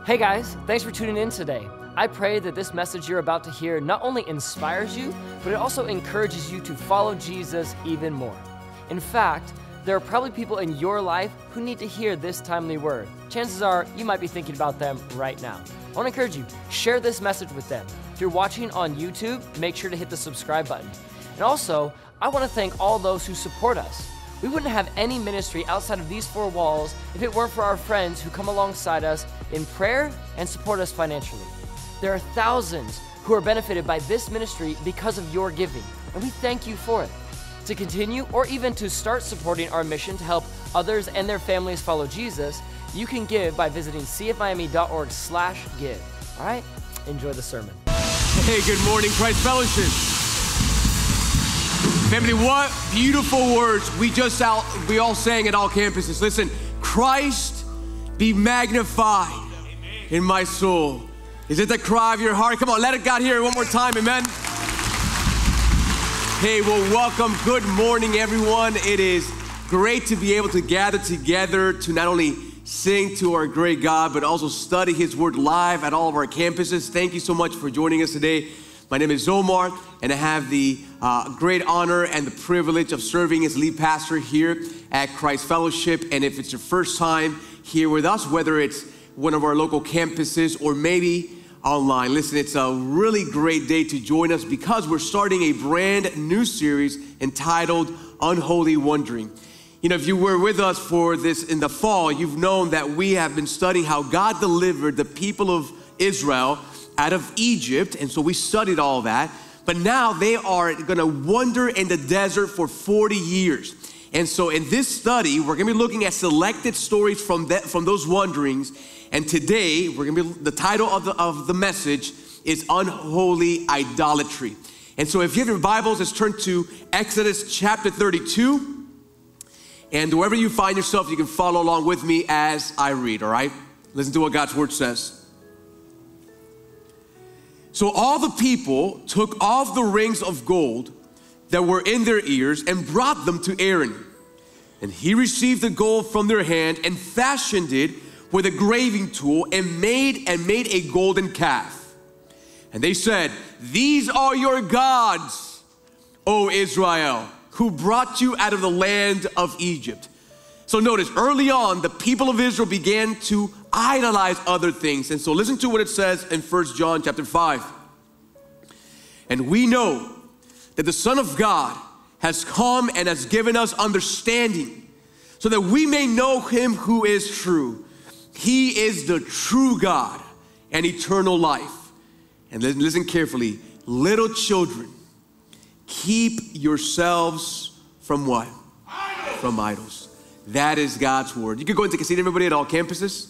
Hey guys, thanks for tuning in today. I pray that this message you're about to hear not only inspires you, but it also encourages you to follow Jesus even more. In fact, there are probably people in your life who need to hear this timely word. Chances are you might be thinking about them right now. I want to encourage you, share this message with them. If you're watching on YouTube, make sure to hit the subscribe button. And also, I want to thank all those who support us. We wouldn't have any ministry outside of these four walls if it weren't for our friends who come alongside us in prayer and support us financially. There are thousands who are benefited by this ministry because of your giving, and we thank you for it. To continue or even to start supporting our mission to help others and their families follow Jesus, you can give by visiting cfmiami.org/give. All right, enjoy the sermon. Hey, good morning, Christ Fellowship. Family, what beautiful words we all sang at all campuses. Listen, Christ be magnified in my soul. Is it the cry of your heart? Come on, let it God hear it one more time, amen. Hey, well, welcome. Good morning, everyone. It is great to be able to gather together to not only sing to our great God, but also study His Word live at all of our campuses. Thank you so much for joining us today. My name is Omar, and I have the great honor and the privilege of serving as lead pastor here at Christ Fellowship. And if it's your first time here with us, whether it's one of our local campuses or maybe online, listen, it's a really great day to join us because we're starting a brand new series entitled Unholy Wandering. You know, if you were with us for this in the fall, you've known that we have been studying how God delivered the people of Israel out of Egypt, and so we studied all that. But now they are going to wander in the desert for 40 years. And so in this study, we're going to be looking at selected stories from those wanderings. And today, the title of the message is Unholy Idolatry. And so if you have your Bibles, let's turn to Exodus chapter 32. And wherever you find yourself, you can follow along with me as I read, all right? Listen to what God's word says. So all the people took off the rings of gold that were in their ears and brought them to Aaron. And he received the gold from their hand and fashioned it with a graving tool and made a golden calf. And they said, "These are your gods, O Israel, who brought you out of the land of Egypt." So notice, early on, the people of Israel began to idolize other things. And so listen to what it says in 1 John chapter 5. "And we know that the Son of God has come and has given us understanding so that we may know Him who is true. He is the true God and eternal life." And listen carefully, "Little children, keep yourselves from" what? Idols. From idols. That is God's word. You can go and take a seat, everybody, at all campuses.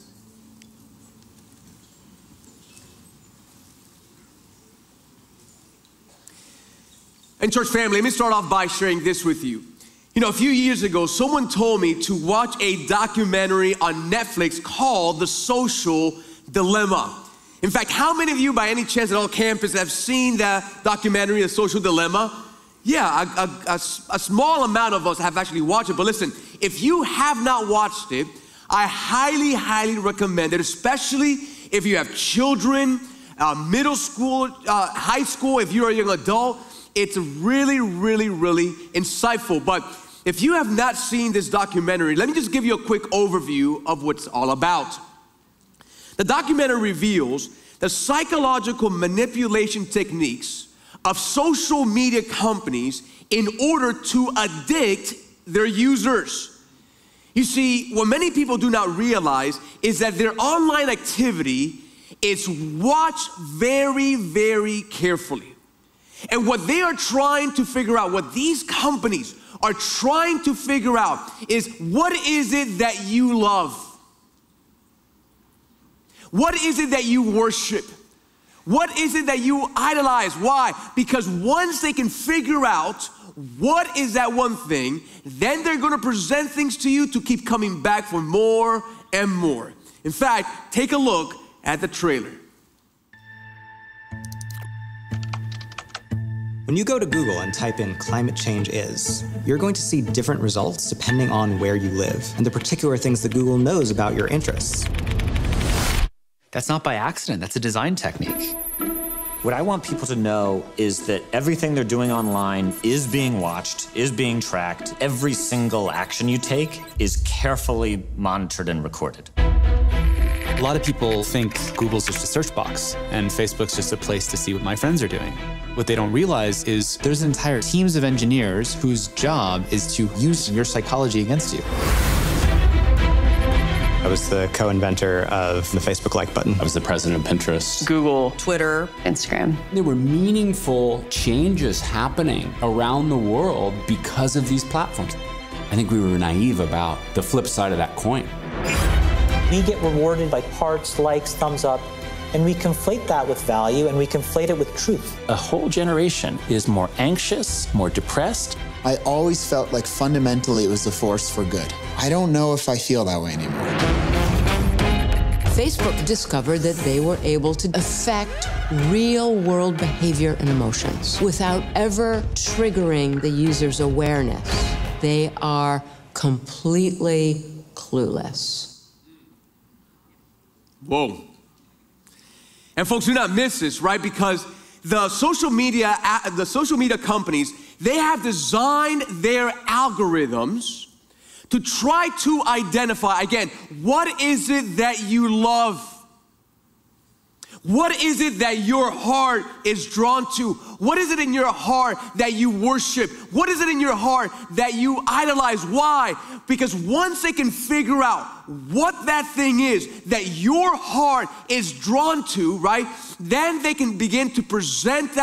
And church family, let me start off by sharing this with you. You know, a few years ago, someone told me to watch a documentary on Netflix called The Social Dilemma. In fact, how many of you by any chance at all campuses have seen that documentary, The Social Dilemma? Yeah, a small amount of us have actually watched it. But listen, if you have not watched it, I highly, highly recommend it, especially if you have children, middle school, high school, if you're a young adult. It's really, really, really insightful. But if you have not seen this documentary, let me just give you a quick overview of what it's all about. The documentary reveals the psychological manipulation techniques of social media companies in order to addict their users. You see, what many people do not realize is that their online activity is watched very, very carefully. And what they are trying to figure out, what these companies are trying to figure out is, what is it that you love? What is it that you worship? What is it that you idolize? Why? Because once they can figure out what is that one thing, then they're going to present things to you to keep coming back for more and more. In fact, take a look at the trailer. When you go to Google and type in "climate change is," you're going to see different results depending on where you live and the particular things that Google knows about your interests. That's not by accident. That's a design technique. What I want people to know is that everything they're doing online is being watched, is being tracked. Every single action you take is carefully monitored and recorded. A lot of people think Google's just a search box and Facebook's just a place to see what my friends are doing. What they don't realize is there's entire teams of engineers whose job is to use your psychology against you. I was the co-inventor of the Facebook like button. I was the president of Pinterest, Google, Twitter, Instagram. There were meaningful changes happening around the world because of these platforms. I think we were naive about the flip side of that coin. We get rewarded by hearts, likes, thumbs up, and we conflate that with value and we conflate it with truth. A whole generation is more anxious, more depressed. I always felt like fundamentally it was a force for good. I don't know if I feel that way anymore. Facebook discovered that they were able to affect real-world behavior and emotions without ever triggering the user's awareness. They are completely clueless. Whoa. And folks, do not miss this, right? Because the social media companies, they have designed their algorithms to try to identify, again, what is it that you love? What is it that your heart is drawn to? What is it in your heart that you worship? What is it in your heart that you idolize? Why? Because once they can figure out what that thing is that your heart is drawn to, right, then they can begin to present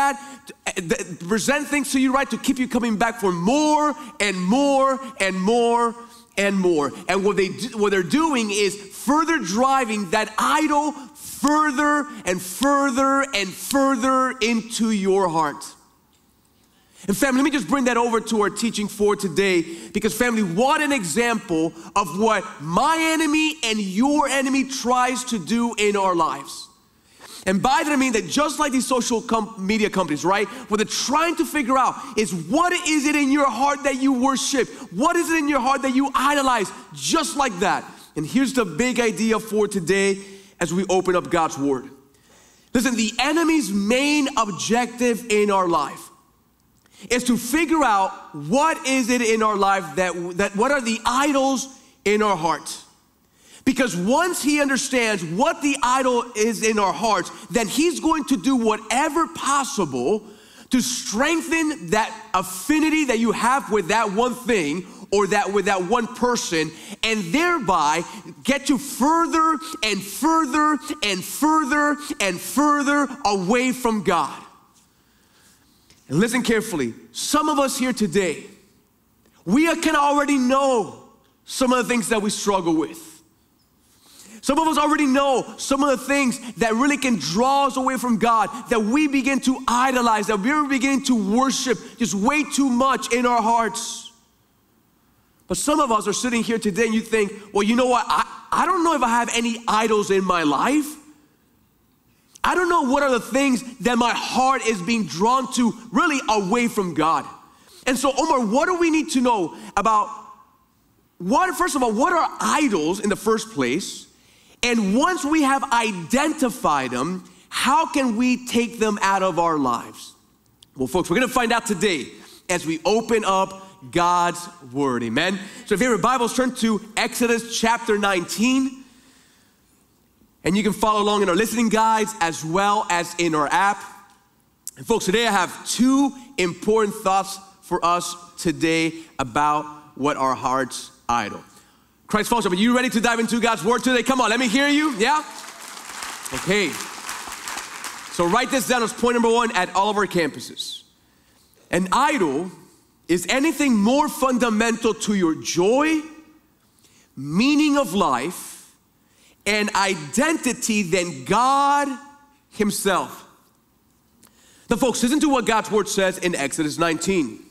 things to you, right, to keep you coming back for more and more and more and more. And what they're doing is further driving that idol further and further and further into your heart. And family, let me just bring that over to our teaching for today, because family, what an example of what my enemy and your enemy tries to do in our lives. And by that I mean that just like these social media companies, right, what they're trying to figure out is what is it in your heart that you worship? What is it in your heart that you idolize? Just like that. And here's the big idea for today as we open up God's Word. Listen, the enemy's main objective in our life is to figure out what is it in our life what are the idols in our heart. Because once he understands what the idol is in our hearts, then he's going to do whatever possible to strengthen that affinity that you have with that one thing or with that one person, and thereby get you further and further and further and further away from God. And listen carefully, some of us here today, we can already know some of the things that we struggle with. Some of us already know some of the things that really can draw us away from God, that we begin to idolize, that we're beginning to worship just way too much in our hearts. But some of us are sitting here today and you think, well, you know what? I don't know if I have any idols in my life. I don't know what are the things that my heart is being drawn to really away from God. And so, Omar, what do we need to know about first of all, what are idols in the first place? And once we have identified them, how can we take them out of our lives? Well, folks, we're gonna find out today as we open up God's Word, amen? So if you have your Bibles, turn to Exodus chapter 19. And you can follow along in our listening guides as well as in our app. And folks, today I have two important thoughts for us today about what our heart's idol. Christ Fellowship, are you ready to dive into God's Word today? Come on, let me hear you, yeah? Okay. So write this down as point number one at all of our campuses. An idol is anything more fundamental to your joy, meaning of life, and identity than God Himself. Now folks, listen to what God's Word says in Exodus 19.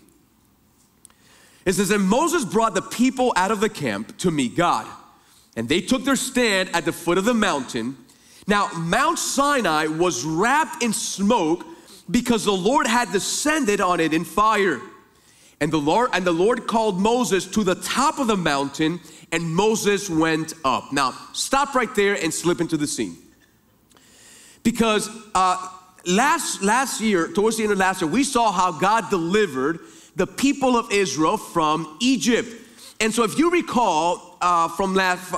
It says, and Moses brought the people out of the camp to meet God, and they took their stand at the foot of the mountain. Now, Mount Sinai was wrapped in smoke because the Lord had descended on it in fire. And the Lord called Moses to the top of the mountain, and Moses went up. Now, stop right there and slip into the scene. because last year, towards the end of last year, we saw how God delivered the people of Israel from Egypt. And so if you recall from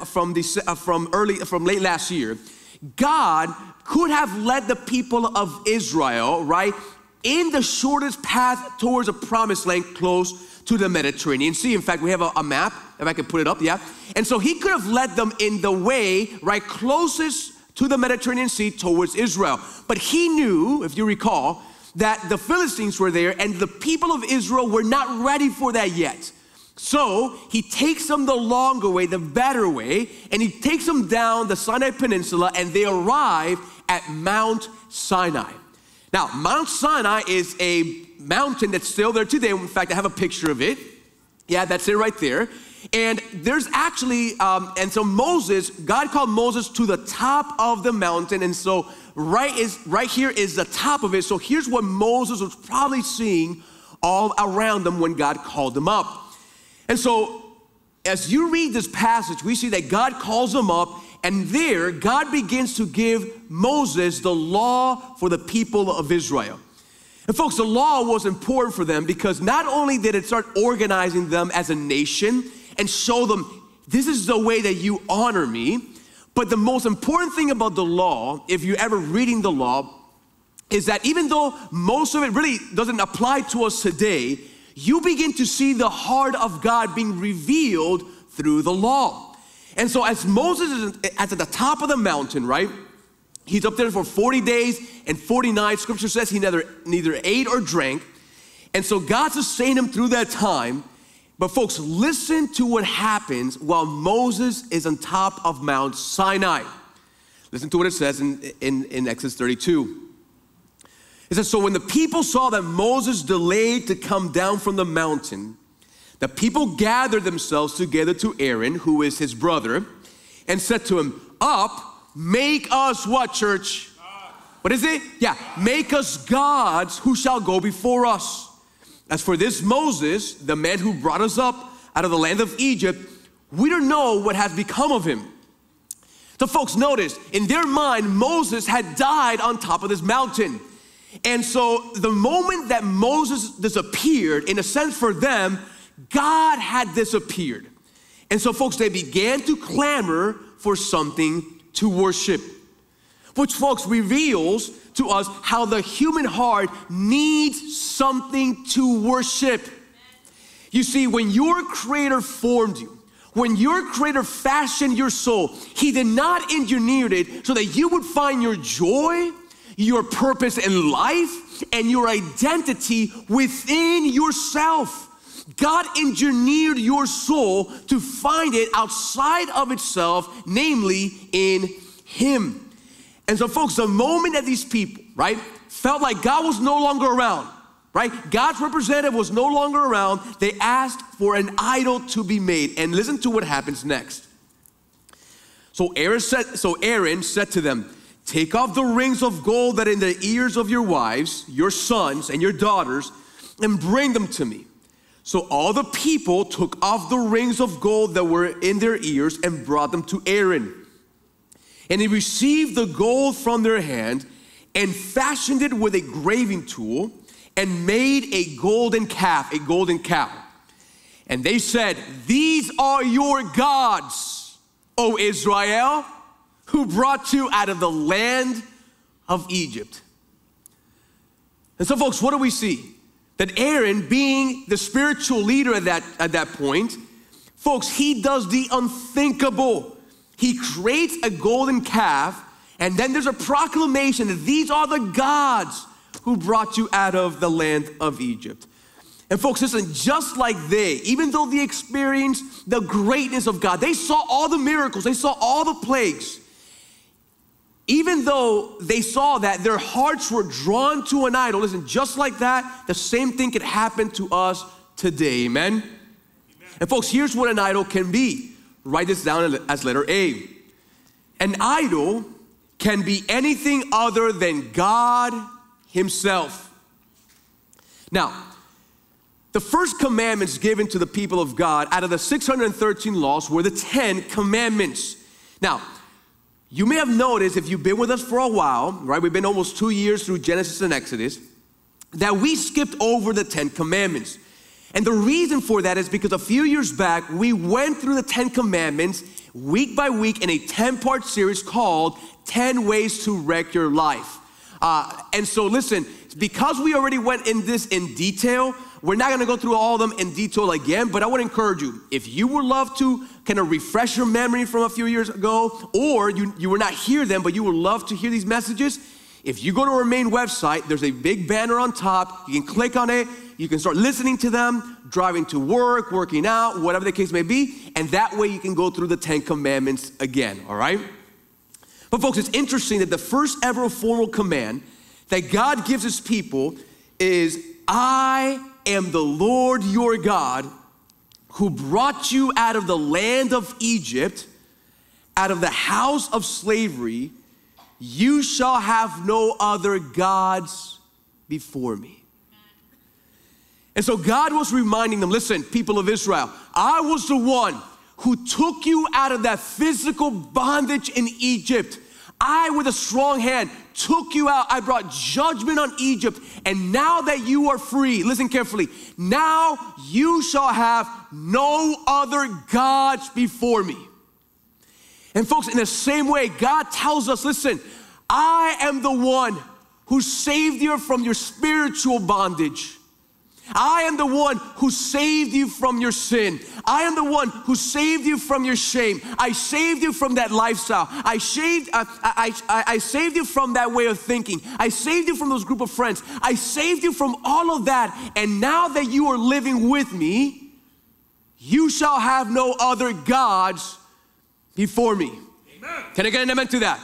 late last year, God could have led the people of Israel, right, in the shortest path towards a promised land close to the Mediterranean Sea. In fact, we have a map, if I could put it up, yeah. And so he could have led them in the way, right, closest to the Mediterranean Sea towards Israel. But he knew, if you recall, that the Philistines were there and the people of Israel were not ready for that yet. So he takes them the longer way, the better way, and he takes them down the Sinai Peninsula, and they arrive at Mount Sinai. Now, Mount Sinai is a mountain that's still there today. In fact, I have a picture of it. Yeah, that's it right there. And there's actually, and so God called Moses to the top of the mountain. And so right here is the top of it. So here's what Moses was probably seeing all around him when God called him up. And so as you read this passage, we see that God calls him up, and there God begins to give Moses the law for the people of Israel. And folks, the law was important for them because not only did it start organizing them as a nation and show them this is the way that you honor me, but the most important thing about the law, if you're ever reading the law, is that even though most of it really doesn't apply to us today, you begin to see the heart of God being revealed through the law. And so as Moses is at the top of the mountain, right? He's up there for 40 days and 40 nights. Scripture says he neither ate or drank. And so God sustained him through that time. But folks, listen to what happens while Moses is on top of Mount Sinai. Listen to what it says in Exodus 32. It says, so when the people saw that Moses delayed to come down from the mountain, the people gathered themselves together to Aaron, who is his brother, and said to him, up, make us what, church? What is it? Yeah, make us gods who shall go before us. As for this Moses, the man who brought us up out of the land of Egypt, we don't know what has become of him. So folks, notice, in their mind, Moses had died on top of this mountain. And so the moment that Moses disappeared, in a sense for them, God had disappeared. And so folks, they began to clamor for something to worship, which folks reveals to us how the human heart needs something to worship. You see, when your Creator formed you, when your Creator fashioned your soul, He did not engineer it so that you would find your joy, your purpose in life, and your identity within yourself. God engineered your soul to find it outside of itself, namely in Him. And so folks, the moment that these people, right, felt like God was no longer around, right, God's representative was no longer around, they asked for an idol to be made. And listen to what happens next. So Aaron said to them, take off the rings of gold that are in the ears of your wives, your sons, and your daughters, and bring them to me. So all the people took off the rings of gold that were in their ears and brought them to Aaron. And he received the gold from their hand and fashioned it with a graving tool and made a golden calf, a golden cow. And they said, these are your gods, O Israel, who brought you out of the land of Egypt. And so folks, what do we see? That Aaron, being the spiritual leader at that point, folks, he does the unthinkable. He creates a golden calf, and then there's a proclamation that these are the gods who brought you out of the land of Egypt. And folks, listen, just like even though they experienced the greatness of God, they saw all the miracles, they saw all the plagues, even though they saw that, their hearts were drawn to an idol. Listen, just like that, the same thing could happen to us today, amen? And folks, here's what an idol can be. Write this down as letter A. An idol can be anything other than God Himself. Now, the first commandments given to the people of God out of the 613 laws were the 10 commandments. Now, You may have noticed, if you've been with us for a while, right? We've been almost 2 years through Genesis and Exodus, that we skipped over the 10 Commandments. And the reason for that is because a few years back, we went through the 10 Commandments week by week in a 10-part series called 10 Ways to Wreck Your Life. And so listen, because we already went in this in detail, we're not gonna go through all of them in detail again, but I would encourage you, if you would love to kind of refresh your memory from a few years ago, or you were not here then, but you would love to hear these messages, if you go to our main website, there's a big banner on top. You can click on it. You can start listening to them, driving to work, working out, whatever the case may be, and that way you can go through the 10 Commandments again, all right? But folks, it's interesting that the first ever formal command that God gives his people is, I am the Lord your God who brought you out of the land of Egypt, out of the house of slavery. You shall have no other gods before me. And so God was reminding them, listen, people of Israel, I was the one who took you out of that physical bondage in Egypt. I, with a strong hand, took you out. I brought judgment on Egypt. And now that you are free, listen carefully, now you shall have no other gods before me. And folks, in the same way, God tells us, listen, I am the one who saved you from your spiritual bondage. I am the one who saved you from your sin. I am the one who saved you from your shame. I saved you from that lifestyle. I saved you from that way of thinking. I saved you from those group of friends. I saved you from all of that. And now that you are living with me, you shall have no other gods before me. Amen. Can I get an amen to that? Amen.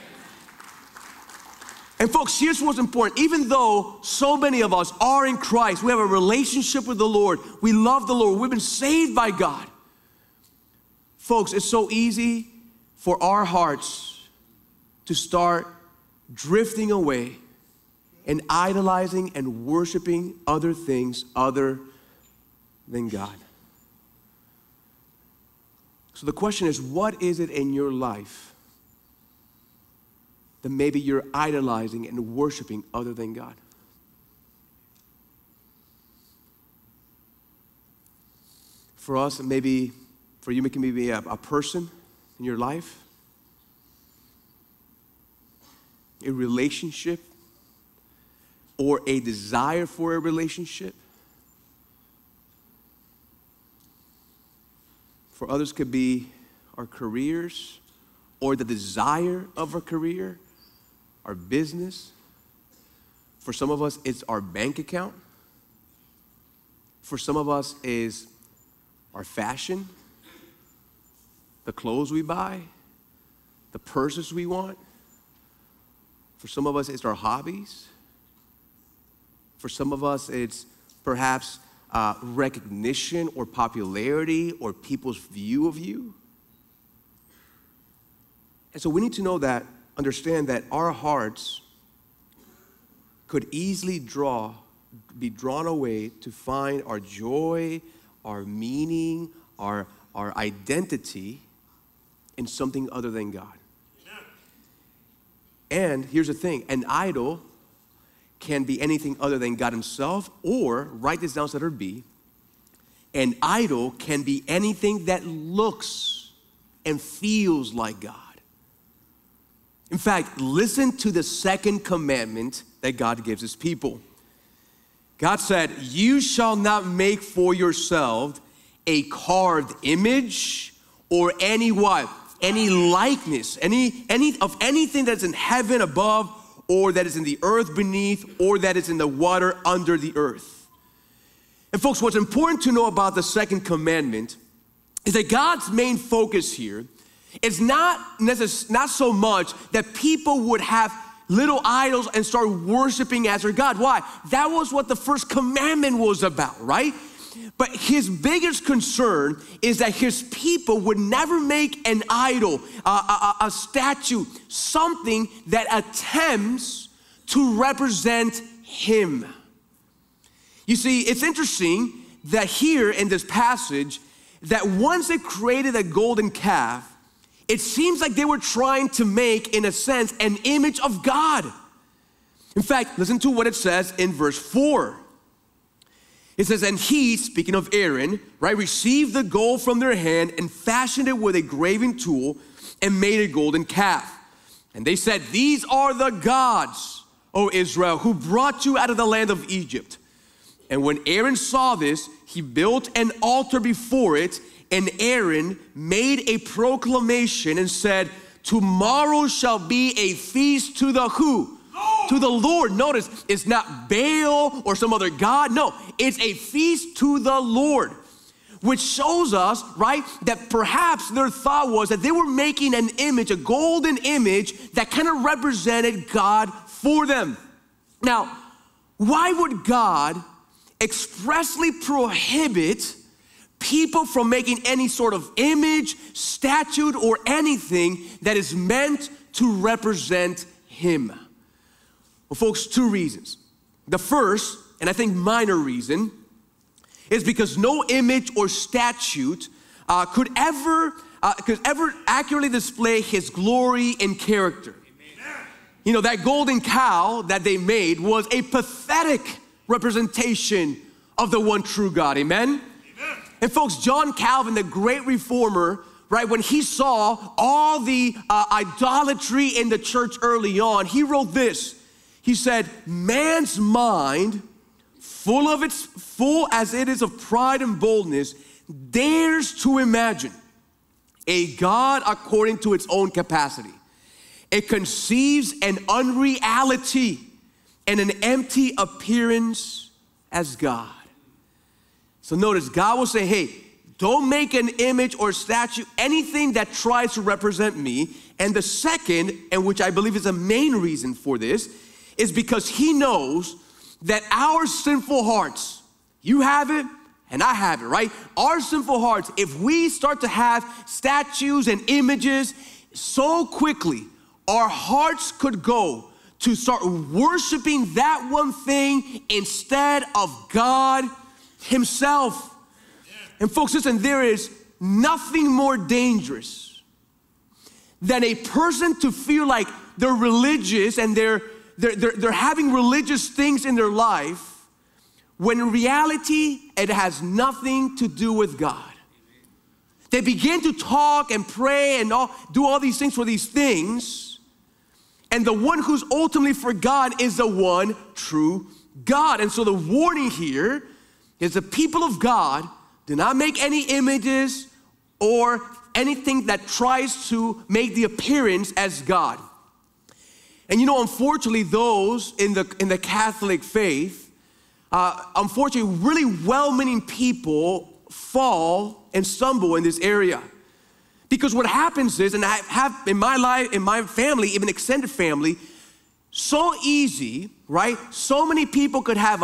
And folks, here's what's important. Even though so many of us are in Christ, we have a relationship with the Lord, we love the Lord, we've been saved by God. Folks, it's so easy for our hearts to start drifting away and idolizing and worshiping other things other than God. So the question is, what is it in your life that maybe you're idolizing and worshiping other than God? For us, maybe, for you, it can be a person in your life, a relationship, or a desire for a relationship. For others, could be our careers or the desire of a career, our business. For some of us, it's our bank account. For some of us, is our fashion, the clothes we buy, the purses we want. For some of us, it's our hobbies. For some of us, it's perhaps recognition or popularity or people's view of you. And so we need to know that, understand that our hearts could easily be drawn away to find our joy, our meaning, our identity in something other than God. And here's the thing, an idol can be anything other than God himself, or, write this down so letter B, an idol can be anything that looks and feels like God. In fact, listen to the second commandment that God gives his people. God said, you shall not make for yourself a carved image or any what? Any likeness, any of anything that's in heaven above, or that is in the earth beneath, or that is in the water under the earth. And folks, what's important to know about the second commandment is that God's main focus here is not so much that people would have little idols and start worshiping as their God. Why? That was what the first commandment was about, right? But his biggest concern is that his people would never make an idol, a statue, something that attempts to represent him. You see, it's interesting that here in this passage, that once they created a golden calf, it seems like they were trying to make, in a sense, an image of God. In fact, listen to what it says in verse 4. It says, and he, speaking of Aaron, right, received the gold from their hand and fashioned it with a graving tool and made a golden calf. And they said, these are the gods, O Israel, who brought you out of the land of Egypt. And when Aaron saw this, he built an altar before it, and Aaron made a proclamation and said, tomorrow shall be a feast to the who? Lord. To the Lord. Notice, it's not Baal or some other god. No, it's a feast to the Lord, which shows us, right, that perhaps their thought was that they were making an image, a golden image that kind of represented God for them. Now, why would God expressly prohibit people from making any sort of image, statue, or anything that is meant to represent Him? Well, folks, two reasons. The first, and I think minor reason, is because no image or statue could ever accurately display His glory and character. Amen. You know, that golden cow that they made was a pathetic representation of the one true God. Amen? Amen. And folks, John Calvin, the great reformer, right, when he saw all the idolatry in the church early on, he wrote this. He said, man's mind, full as it is of pride and boldness, dares to imagine a God according to its own capacity. It conceives an unreality and an empty appearance as God. So notice, God will say, hey, don't make an image or statue, anything that tries to represent me. And the second, and which I believe is the main reason for this, is because He knows that our sinful hearts, you have it and I have it, right? Our sinful hearts, if we start to have statues and images, so quickly our hearts could go to start worshiping that one thing instead of God Himself. And folks, listen, there is nothing more dangerous than a person to feel like they're religious and they're having religious things in their life, when in reality, it has nothing to do with God. They begin to talk and pray and do all these things for these things, and the one who's ultimately for God is the one true God. And so the warning here is the people of God, do not make any images or anything that tries to make the appearance as God. And you know, unfortunately, those in the Catholic faith, unfortunately, really well-meaning people fall and stumble in this area. Because what happens is, and I have in my life, in my family, even extended family, so easy, right? So many people could have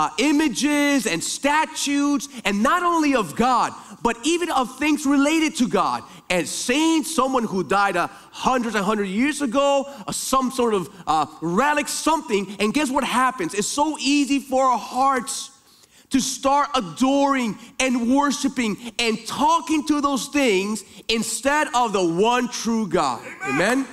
images and statues, and not only of God, but even of things related to God. And saints, someone who died hundreds and hundreds of years ago, some sort of relic, something. And guess what happens? It's so easy for our hearts to start adoring and worshiping and talking to those things instead of the one true God. Amen?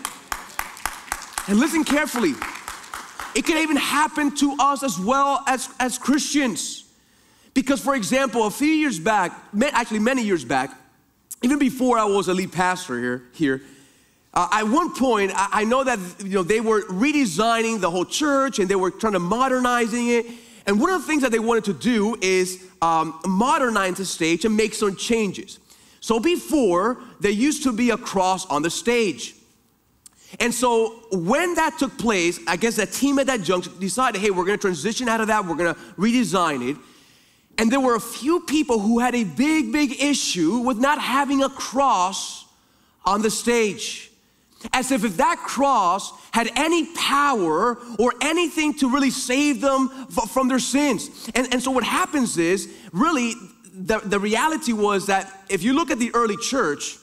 And listen carefully. It can even happen to us as well as Christians. Because, for example, a few years back, actually many years back, even before I was a lead pastor here, at one point, I know that they were redesigning the whole church and they were trying to modernizing it. And one of the things that they wanted to do is modernize the stage and make some changes. So before, there used to be a cross on the stage. And so when that took place, I guess that team at that junction decided, hey, we're gonna transition out of that, we're gonna redesign it. And there were a few people who had a big issue with not having a cross on the stage. As if that cross had any power or anything to really save them from their sins. And so what happens is, really, the reality was that if you look at the early church,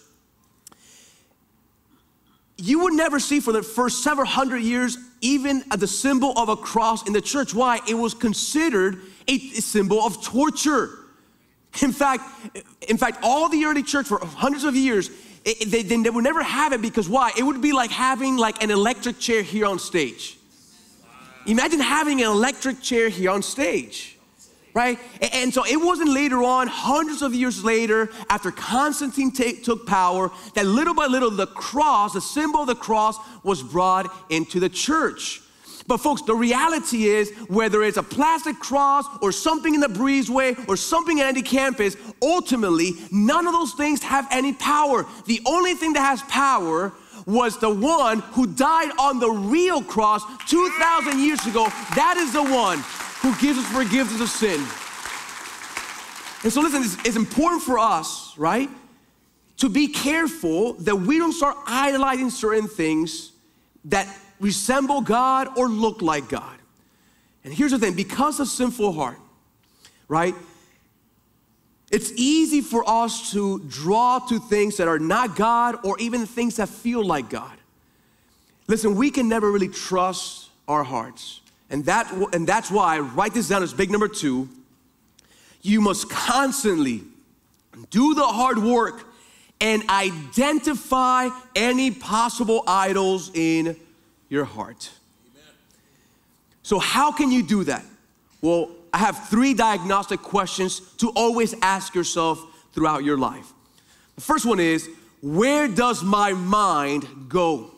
you would never see for the first several hundred years even the symbol of a cross in the church. Why? It was considered a symbol of torture. In fact, all the early church for hundreds of years, they would never have it because why? It would be like having like an electric chair here on stage. Imagine having an electric chair here on stage, right? And so it wasn't later on, hundreds of years later, after Constantine took power, that little by little the cross, the symbol of the cross, was brought into the church. But folks, the reality is, whether it's a plastic cross or something in the breezeway or something at any campus, ultimately, none of those things have any power. The only thing that has power was the one who died on the real cross 2,000 years ago. That is the one who gives us forgiveness of sin. And so listen, it's important for us, right, to be careful that we don't start idolizing certain things that resemble God or look like God. And here's the thing, because of sinful heart, right, it's easy for us to draw to things that are not God or even things that feel like God. Listen, we can never really trust our hearts. And that's why, write this down as big number 2, you must constantly do the hard work and identify any possible idols in your heart. Amen. So how can you do that? Well, I have 3 diagnostic questions to always ask yourself throughout your life. The first one is, where does my mind go?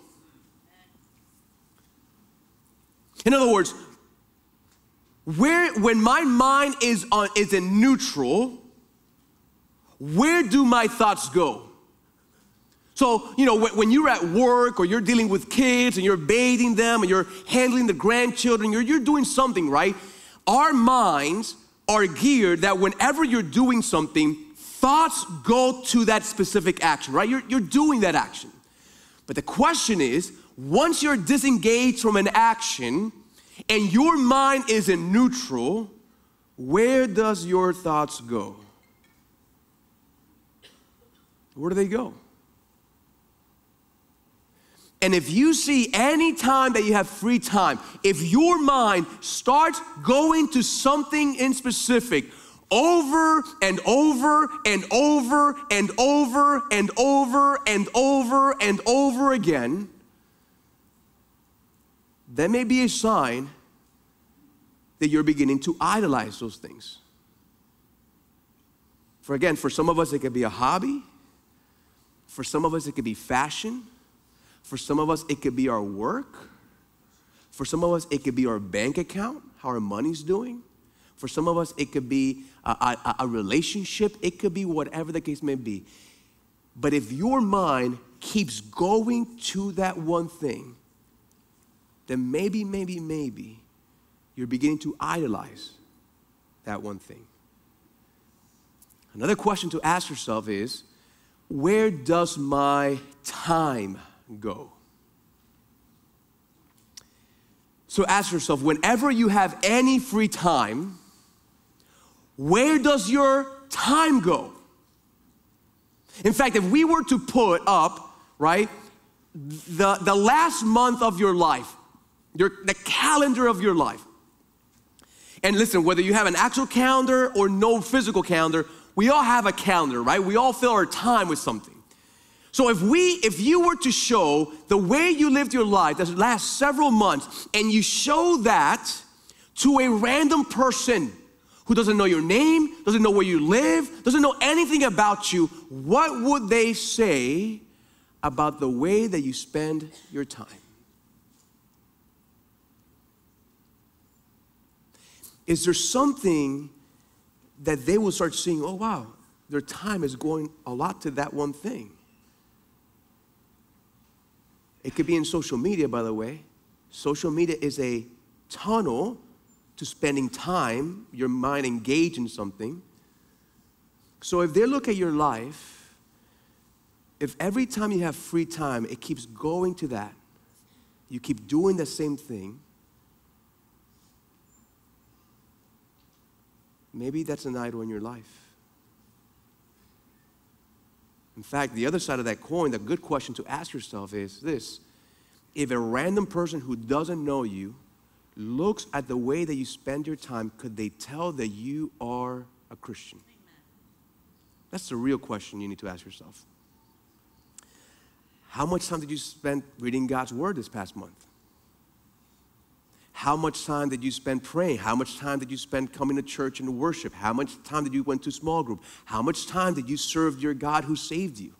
In other words, when my mind is in neutral, where do my thoughts go? So, you know, when you're at work or you're dealing with kids and you're bathing them and you're handling the grandchildren, you're doing something, right? Our minds are geared that whenever you're doing something, thoughts go to that specific action, right? You're doing that action. But the question is, once you're disengaged from an action and your mind is in neutral, where does your thoughts go? Where do they go? And if you see any time that you have free time, if your mind starts going to something in specific over and over and over and over and over and over and over again, that may be a sign that you're beginning to idolize those things. For some of us, it could be a hobby. For some of us, it could be fashion. For some of us, it could be our work. For some of us, it could be our bank account, how our money's doing. For some of us, it could be a relationship. It could be whatever the case may be. But if your mind keeps going to that one thing, then maybe you're beginning to idolize that one thing. Another question to ask yourself is, where does my time go? So ask yourself, whenever you have any free time, where does your time go? In fact, if we were to put up, right, the last month of your life, the calendar of your life, and listen, whether you have an actual calendar or no physical calendar, we all have a calendar, right? We all fill our time with something. So if you were to show the way you lived your life the last several months, and you show that to a random person who doesn't know your name, doesn't know where you live, doesn't know anything about you, what would they say about the way that you spend your time? Is there something that they will start seeing, oh wow, their time is going a lot to that one thing? It could be in social media, by the way. Social media is a tunnel to spending time, your mind engaged in something. So if they look at your life, if every time you have free time, it keeps going to that, you keep doing the same thing, maybe that's an idol in your life. In fact, the other side of that coin, the good question to ask yourself is this: if a random person who doesn't know you looks at the way that you spend your time, could they tell that you are a Christian? Amen. That's the real question you need to ask yourself. How much time did you spend reading God's word this past month? How much time did you spend praying? How much time did you spend coming to church and worship? How much time did you went to small group? How much time did you serve your God who saved you?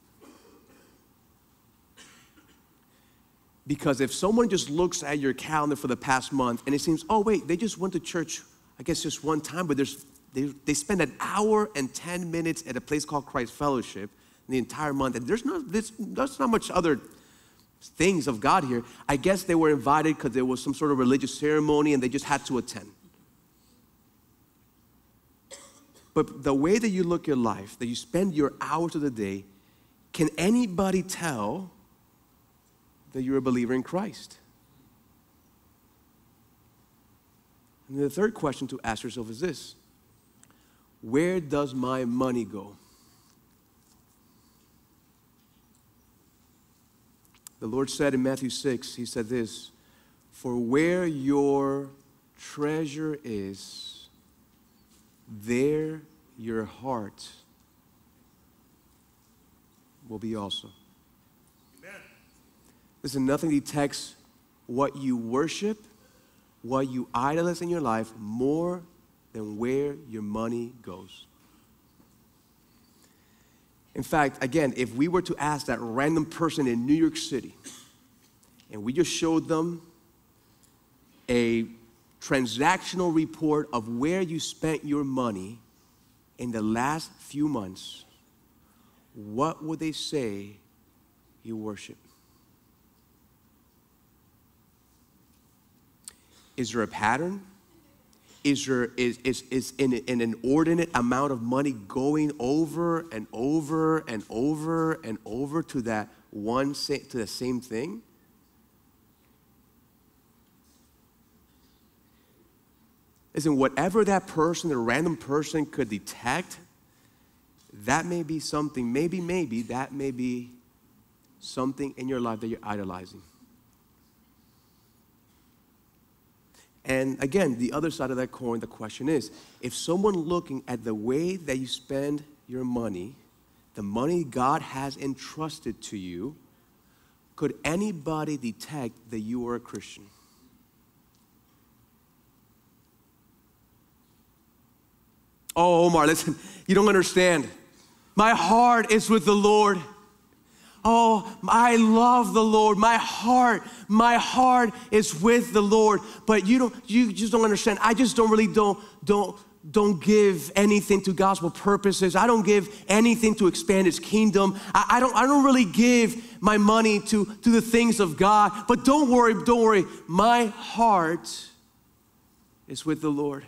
Because if someone just looks at your calendar for the past month and it seems, oh wait, they just went to church, I guess just one time, but they spend an hour and 10 minutes at a place called Christ Fellowship the entire month, and there's not much other things of God here. I guess they were invited because there was some sort of religious ceremony and they just had to attend. But the way that you look your life, that you spend your hours of the day, can anybody tell that you're a believer in Christ? And the third question to ask yourself is this: where does my money go? The Lord said in Matthew 6, he said this, for where your treasure is, there your heart will be also. Amen. Listen, nothing detects what you worship, what you idolize in your life more than where your money goes. In fact, again, if we were to ask that random person in New York City and we just showed them a transactional report of where you spent your money in the last few months, what would they say you worship? Is there a pattern? Is an inordinate amount of money going over and over and over and over to that to the same thing? Listen, whatever that person, the random person could detect, that may be something, maybe that may be something in your life that you're idolizing. And again, the other side of that coin, the question is, if someone looking at the way that you spend your money, the money God has entrusted to you, could anybody detect that you are a Christian? Oh, Omar, listen, you don't understand. My heart is with the Lord. Oh, I love the Lord. My heart is with the Lord. But you just don't understand. I just don't give anything to gospel purposes. I don't give anything to expand His kingdom. I don't really give my money to the things of God. But don't worry. My heart is with the Lord.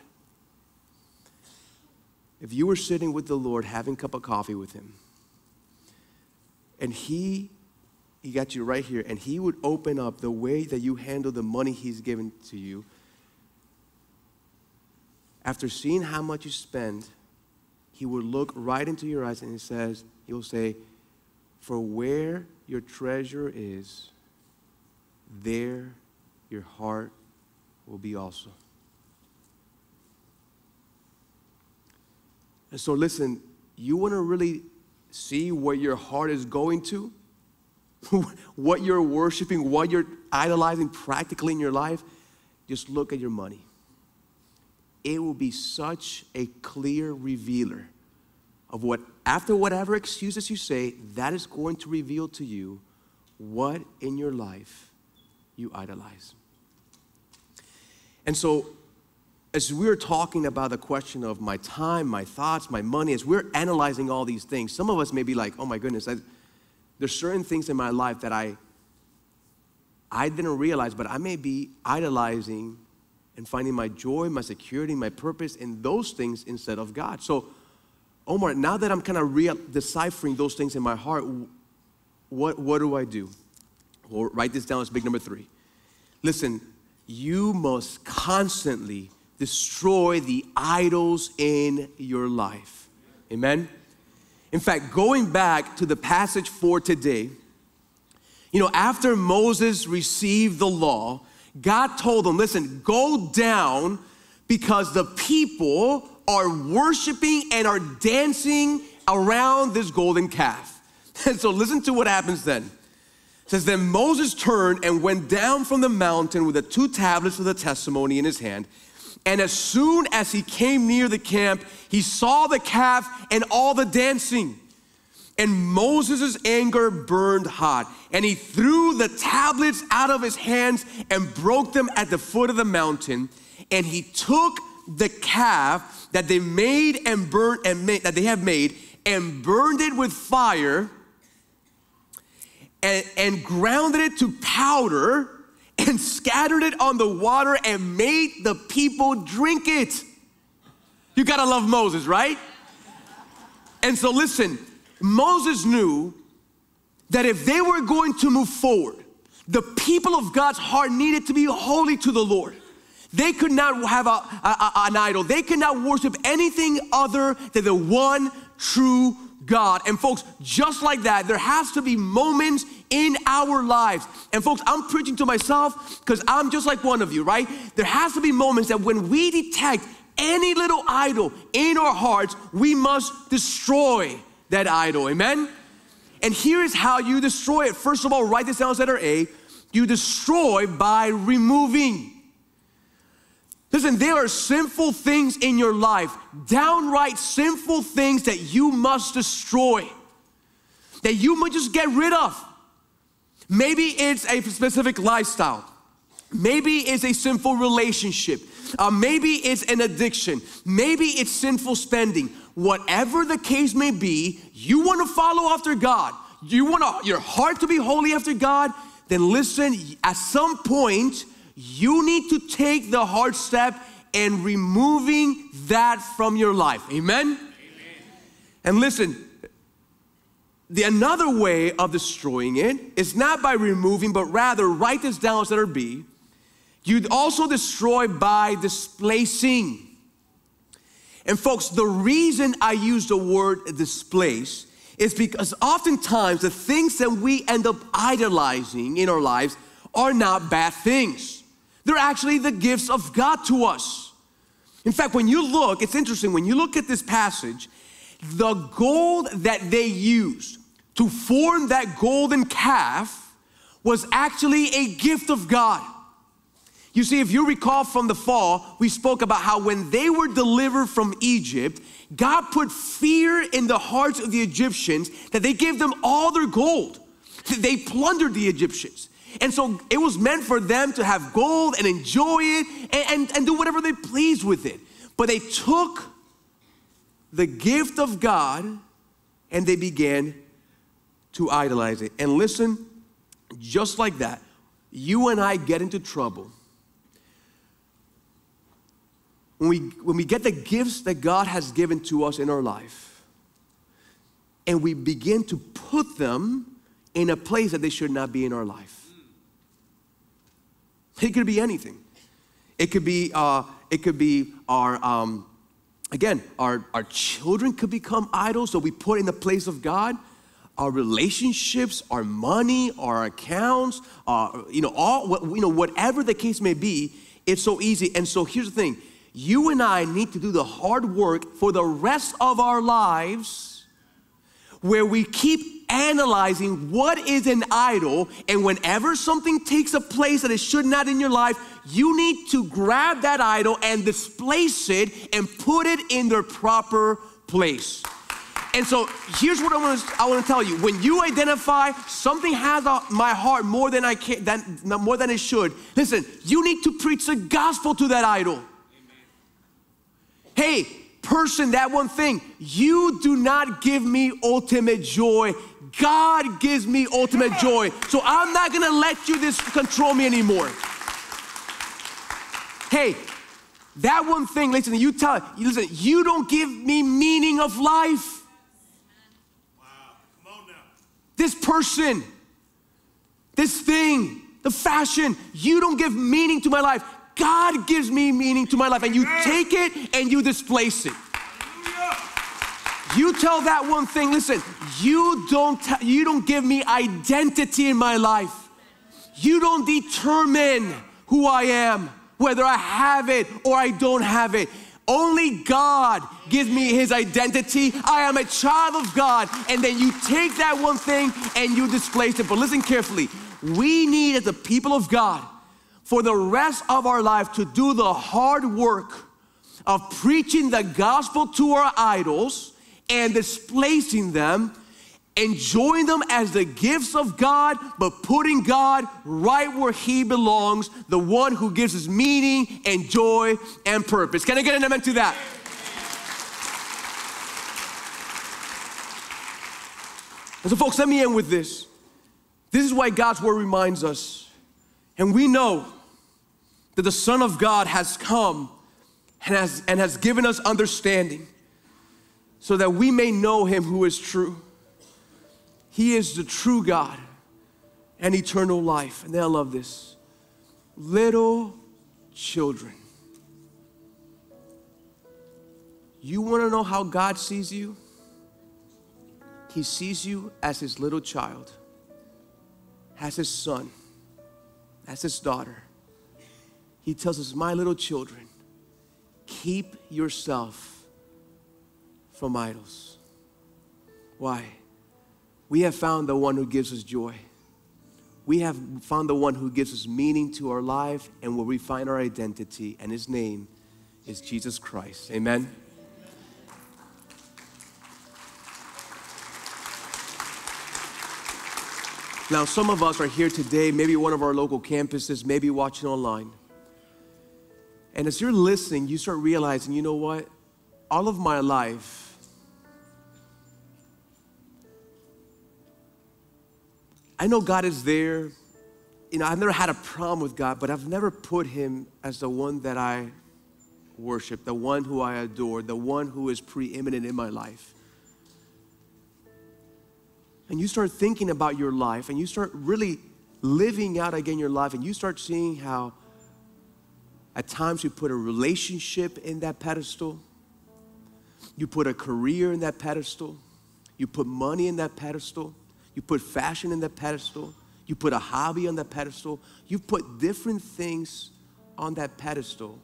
If you were sitting with the Lord, having a cup of coffee with Him, and he got you right here, and He would open up the way that you handle the money He's given to you. After seeing how much you spend, He would look right into your eyes and He will say, for where your treasure is, there your heart will be also. And so listen, you want to really see where your heart is going to, what you're worshiping, what you're idolizing practically in your life, just look at your money. It will be such a clear revealer of what, after whatever excuses you say, that is going to reveal to you what in your life you idolize. And so, as we're talking about the question of my time, my thoughts, my money, as we're analyzing all these things, some of us may be like, oh my goodness, there's certain things in my life that I didn't realize, but I may be idolizing and finding my joy, my security, my purpose in those things instead of God. So, Omar, now that I'm kind of deciphering those things in my heart, what do I do? Well, write this down as big number 3. Listen, you must constantly destroy the idols in your life. Amen? In fact, going back to the passage for today, after Moses received the law, God told him, listen, go down because the people are worshiping and are dancing around this golden calf. And so listen to what happens then. It says, then Moses turned and went down from the mountain with the 2 tablets of the testimony in his hand. And as soon as he came near the camp, he saw the calf and all the dancing. And Moses' anger burned hot, and he threw the tablets out of his hands and broke them at the foot of the mountain. And he took the calf that they made and burned that they have made and burned it with fire and grounded it to powder and scattered it on the water and made the people drink it. You gotta love Moses, right? And so listen, Moses knew that if they were going to move forward, the people of God's heart needed to be holy to the Lord. They could not have an idol. They could not worship anything other than the one true God. And folks, just like that, there has to be moments in our lives. And folks, I'm preaching to myself because I'm just like one of you, right? There has to be moments that when we detect any little idol in our hearts, we must destroy that idol, amen? And here is how you destroy it. First of all, write this down as letter A. You destroy by removing. Listen, there are sinful things in your life, downright sinful things that you must destroy, that you must just get rid of. Maybe it's a specific lifestyle. Maybe it's a sinful relationship. Maybe it's an addiction. Maybe it's sinful spending. Whatever the case may be, you want to follow after God. You want your heart to be holy after God, then listen, at some point, you need to take the hard step and removing that from your life. Amen? Amen. And listen, another way of destroying it is not by removing, but rather, write this down as letter B. You'd also destroy by displacing. And folks, the reason I use the word displace is because oftentimes the things that we end up idolizing in our lives are not bad things. They're actually the gifts of God to us. In fact, when you look, it's interesting, when you look at this passage, the gold that they used to form that golden calf was actually a gift of God. You see, if you recall from the fall, we spoke about how when they were delivered from Egypt, God put fear in the hearts of the Egyptians that they gave them all their gold. They plundered the Egyptians. And so it was meant for them to have gold and enjoy it and do whatever they pleased with it. But they took the gift of God and they began to idolize it. And listen, just like that, you and I get into trouble when we get the gifts that God has given to us in our life and we begin to put them in a place that they should not be in our life. It could be anything. It could be our children could become idols, so we put in the place of God. Our relationships, our money, our accounts, whatever the case may be, it's so easy. And so here's the thing: you and I need to do the hard work for the rest of our lives, where we keep analyzing what is an idol, and whenever something takes a place that it should not in your life, you need to grab that idol and displace it and put it in their proper place. And so here's what I want to tell you. When you identify something has my heart more than more than it should, listen, you need to preach the gospel to that idol. Amen. Hey, person, that one thing, you do not give me ultimate joy. God gives me ultimate joy. So I'm not gonna let you control me anymore. Hey, that one thing, listen, you don't give me meaning of life. Wow, come on now. This person, this thing, the fashion, you don't give meaning to my life. God gives me meaning to my life, and you take it and you displace it. You tell that one thing, listen, you don't give me identity in my life. You don't determine who I am, whether I have it or I don't have it. Only God gives me his identity. I am a child of God. And then you take that one thing and you displace it. But listen carefully. We need, as the people of God, for the rest of our life to do the hard work of preaching the gospel to our idols and displacing them, enjoying them as the gifts of God, but putting God right where he belongs, the one who gives us meaning and joy and purpose. Can I get an amen to that? And so folks, let me end with this. This is why God's word reminds us, and we know that the Son of God has come and has given us understanding so that we may know him who is true. He is the true God and eternal life. And then I love this. Little children. You want to know how God sees you? He sees you as his little child, as his son, as his daughter. He tells us, my little children, keep yourself from idols. Why? We have found the one who gives us joy. We have found the one who gives us meaning to our life and where we find our identity, and his name is Jesus Christ. Amen. Now, some of us are here today, maybe one of our local campuses, maybe watching online. And as you're listening, you start realizing, you know what? All of my life, I know God is there. You know, I've never had a problem with God, but I've never put him as the one that I worship, the one who I adore, the one who is preeminent in my life. And you start thinking about your life, and you start really living out again your life, and you start seeing how at times you put a relationship in that pedestal, you put a career in that pedestal, you put money in that pedestal, you put fashion in that pedestal, you put a hobby on that pedestal, you put different things on that pedestal.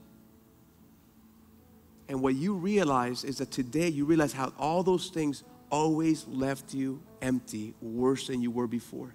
And what you realize is that today you realize how all those things always left you empty, worse than you were before.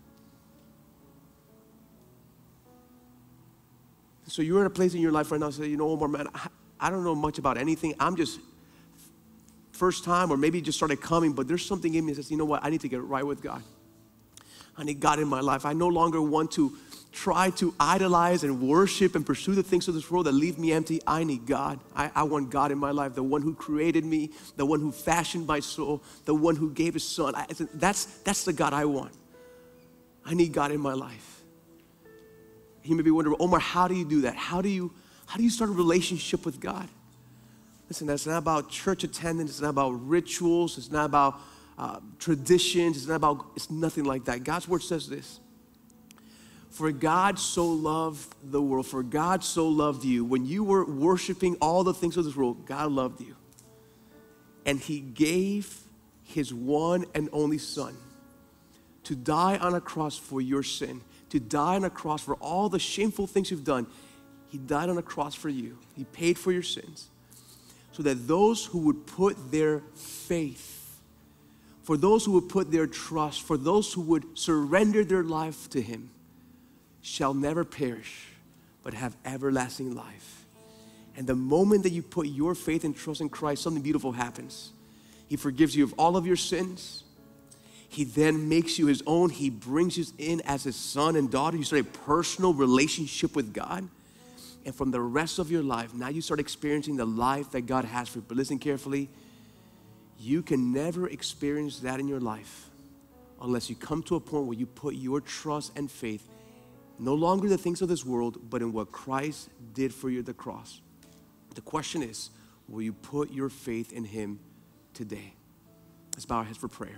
So you're in a place in your life right now, say, you know, Omar, man, I don't know much about anything. I'm just first time, or maybe just started coming, but there's something in me that says, you know what, I need to get right with God. I need God in my life. I no longer want to try to idolize and worship and pursue the things of this world that leave me empty. I need God. I want God in my life, the one who created me, the one who fashioned my soul, the one who gave his son. That's the God I want. I need God in my life. You may be wondering, Omar, how do you do that? How do you start a relationship with God? Listen, that's not about church attendance. It's not about rituals. It's not about traditions. It's nothing like that. God's word says this. For God so loved the world, for God so loved you. When you were worshiping all the things of this world, God loved you. And he gave his one and only son to die on a cross for your sin, to die on a cross for all the shameful things you've done. He died on a cross for you. He paid for your sins so that those who would put their faith, for those who would put their trust, for those who would surrender their life to him, shall never perish, but have everlasting life. And the moment that you put your faith and trust in Christ, something beautiful happens. He forgives you of all of your sins. He then makes you his own. He brings you in as his son and daughter. You start a personal relationship with God. And from the rest of your life, now you start experiencing the life that God has for you. But listen carefully. You can never experience that in your life unless you come to a point where you put your trust and faith no longer in the things of this world, but in what Christ did for you at the cross. The question is, will you put your faith in him today? Let's bow our heads for prayer.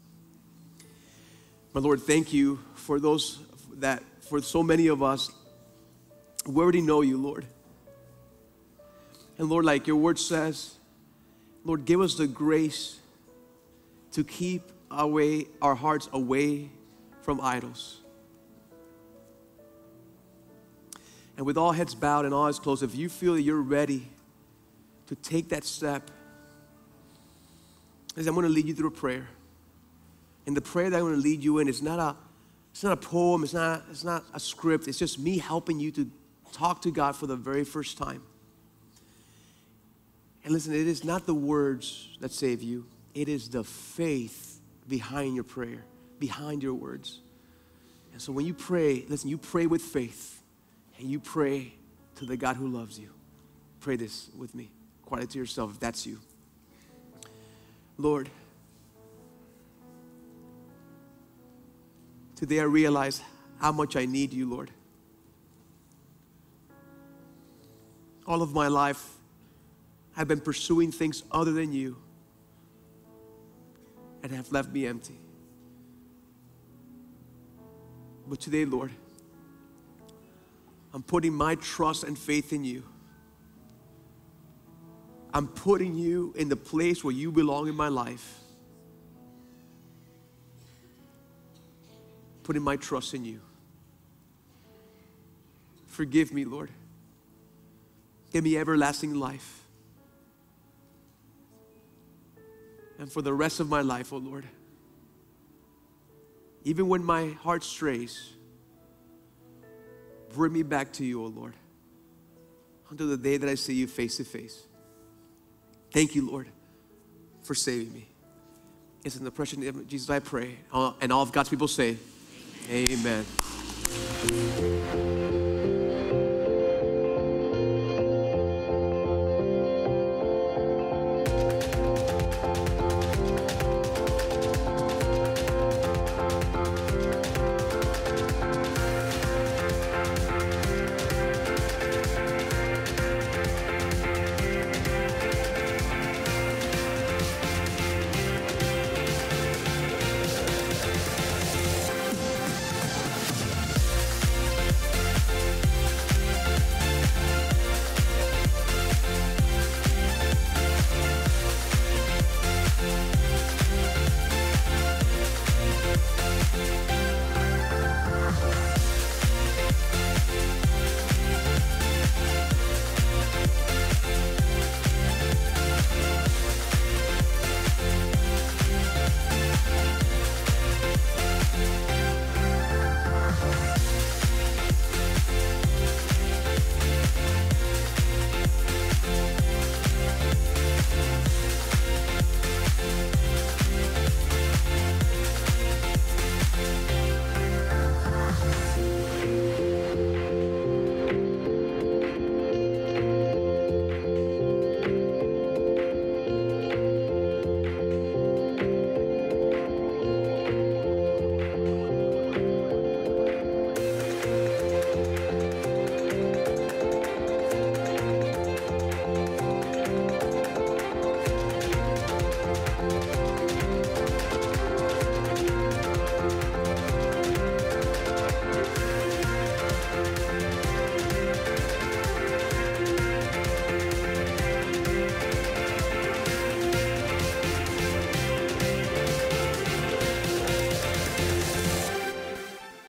My Lord, thank you for for so many of us, we already know you, Lord. And Lord, like your word says, Lord, give us the grace to keep our hearts away from idols. And with all heads bowed and all eyes closed, if you feel that you're ready to take that step, is I'm going to lead you through a prayer. And the prayer that I'm going to lead you in is not a poem, it's not a script, it's just me helping you to talk to God for the very first time. And listen, it is not the words that save you, it is the faith behind your prayer, behind your words. And so when you pray, listen, you pray with faith, and you pray to the God who loves you. Pray this with me, quietly to yourself if that's you. Lord, today I realize how much I need you, Lord. All of my life, I've been pursuing things other than you and have left me empty. But today, Lord, I'm putting my trust and faith in you. I'm putting you in the place where you belong in my life. Putting my trust in you. Forgive me, Lord. Give me everlasting life. And for the rest of my life, oh Lord, even when my heart strays, bring me back to you, oh Lord, until the day that I see you face to face. Thank you, Lord, for saving me. It's in the precious name of Jesus I pray. And all of God's people say, amen.